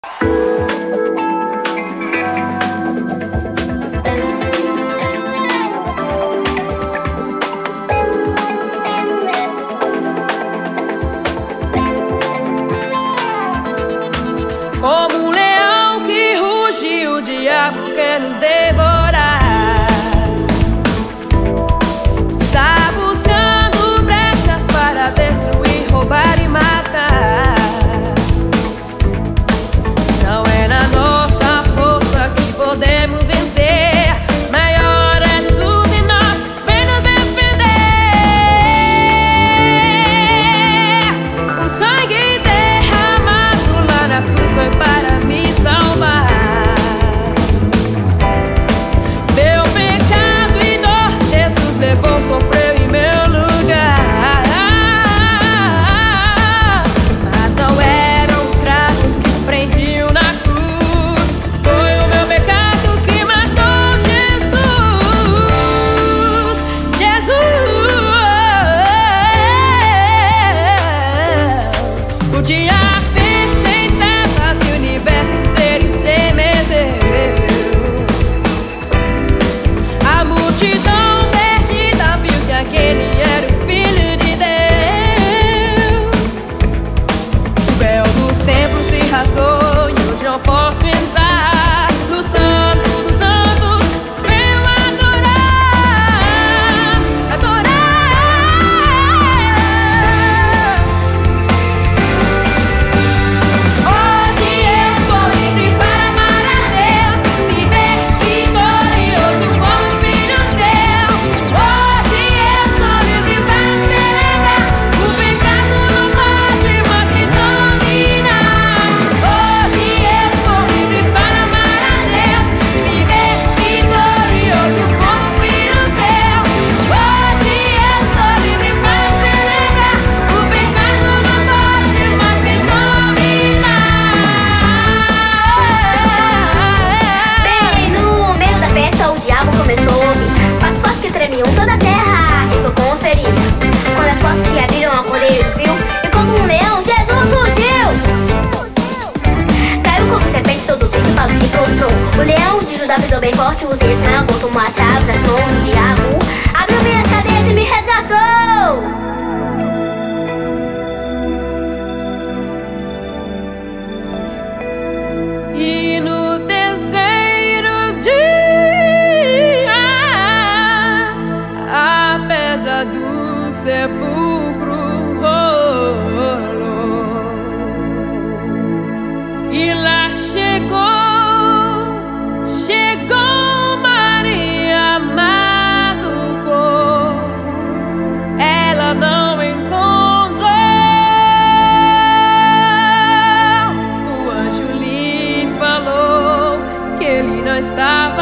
Como um leão que ruge, o diabo quer nos devorar. Está buscando brechas para destruir, roubar e matar. Não é na nossa força que podemos vencer. Maior é Jesus e nós vem nos defender. O sangue derramado lá na cruz foi para me salvar. Meu pecado e dor Jesus levou, sofreu em meu lugar. Mas não eram os cravos que prendiam na cruz, foi o meu pecado que matou Jesus. Jesus, o dia fez sem trevas e o universo inteiro estremeceu. A multidão perdida viu que aquele era o Filho de Deus. O véu do templo se rasgou e hoje não posso entrar no Santo dos Santos. Venho adorar, adorar. Hoje eu sou livre para amar a Deus, viver vitorioso como filho seu. Hoje eu sou livre para celebrar, o pecado não pode mais me dominar. Hoje eu sou livre para amar a Deus, viver vitorioso como filho seu. Hoje eu sou livre para celebrar, o pecado não pode mais me dominar. Bem, no meio da festa o diabo começou a ouvir passos que tremiam toda a terra, rezou conferir. Quando as portas se abriram, a cordeiro viu, e como um leão Jesus fugiu. Caiu como serpente, todo o principal se prostrou. O leão de Judá pisou bem forte, os esmagou, tomou as chaves das mãos do diabo, abriu minhas cadeias e me resgatou. E no terceiro dia a pedra do sepulcro rolou e lá chegou Maria, mas o corpo ela não encontrou. O anjo lhe falou que ele não estava